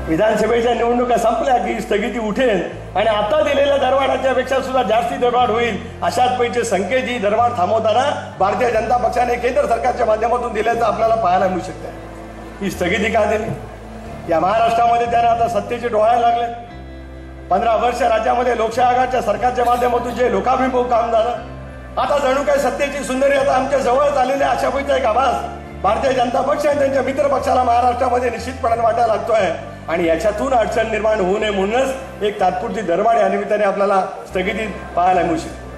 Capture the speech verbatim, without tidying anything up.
विधानसभेच्या निवडणुका संपल्या की स्थगिती उठेल आणि आता दिलेल्या दरवाढाच्या पेक्षा सुद्धा जास्ती दरवाढ होईल अशाच पैसे संकेत ही दरवाढ थांबवताना भारतीय जनता पक्षाने केंद्र सरकारच्या माध्यमातून दिल्याचं आपल्याला पाहायला मिळू शकतं। ही स्थगिती का दिली? या महाराष्ट्रामध्ये त्यांना आता सत्तेचे डोळे लागले। पंधरा वर्ष राज्यामध्ये लोकशाही आघाडीच्या सरकारच्या माध्यमातून जे लोकाभिमुख काम झालं, आता जणू काय सत्तेची सुंदरी आता आमच्या जवळच आलेल्या अशा पैकी एक आभास भारतीय जनता पक्ष आणि त्यांच्या मित्र पक्षाला महाराष्ट्रामध्ये निश्चितपणे वाटायला लागतोय आणि याच्यातून अडचण निर्माण होऊ नये म्हणूनच एक तात्पुरती दरवाढ या निमित्ताने आपल्याला स्थगिती पाहायला मिळू शकते।